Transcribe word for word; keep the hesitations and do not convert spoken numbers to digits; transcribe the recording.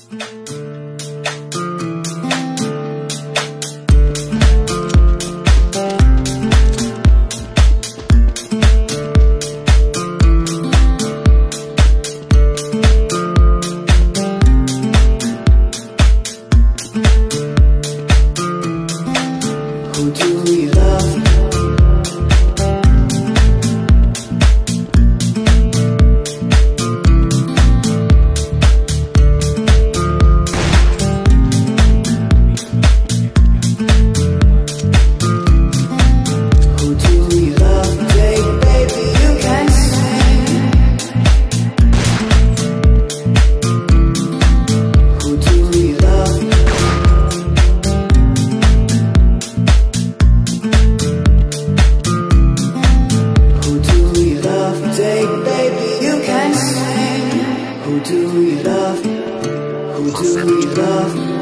Who do you love? Who do you love? Take, baby, you can sing. Who do you love? Take, baby, you can sing. Who do you love? Who do you love?